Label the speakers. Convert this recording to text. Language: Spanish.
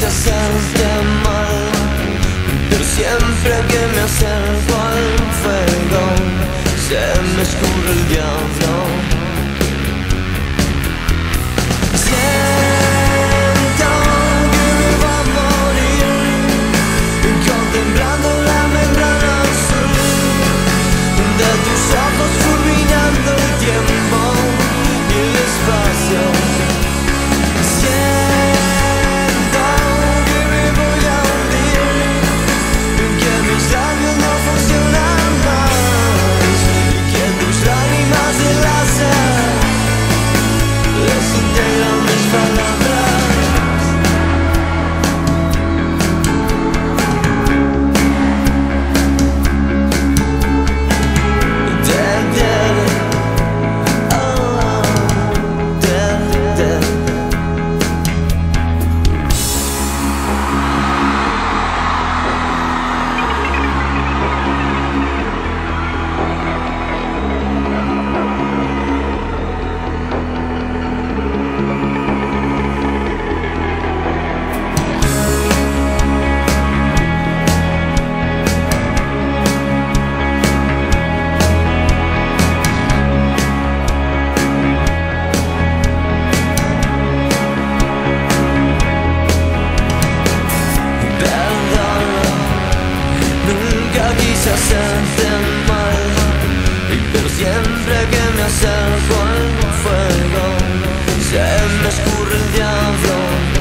Speaker 1: quise hacerte mal, pero siempre que me acerco al fuego se me escurre el diablo. Siento que me va a morir contemplando la membrana azul de tus ojos, fulminando el tiempo y el espacio. Siento que me voy a hundir, que mis labios no funcionan más y que tus lágrimas de láser desintegran mis palabras. Dead, dead, oh, dead, dead. Nunca quise hacerte mal, pero siempre que me acerco al fuego se me escurre el diablo.